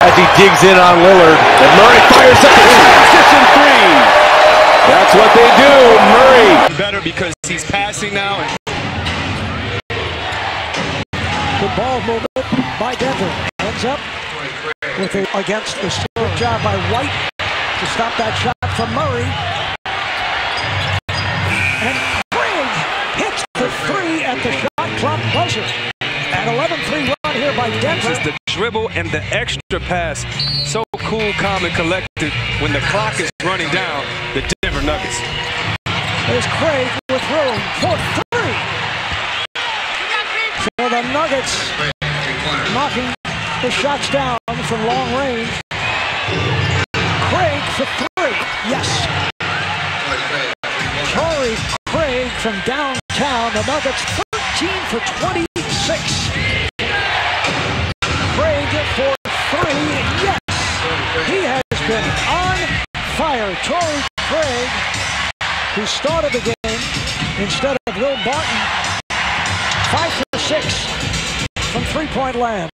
as he digs in on Lillard. And Murray fires up the transition three. That's what they do, Murray. Better because he's passing now. Good ball movement by Denver. Ends up with it against the still job by White to stop that shot from Murray. And Craig hits the three at the shot clock buzzer. An 11-3 run here by Denver. Just the dribble and the extra pass. So cool, calm, and collected when the clock is running down. The Denver Nuggets. There's Craig with room for three. So the Nuggets knocking the shots down from long range. Craig for three. Yes. Torrey Craig from downtown. The Nuggets 13 for 26. Craig for three. Yes. He has been on fire. Torrey Craig, who started the game instead of Will Barton. 5 for 6 from three-point land.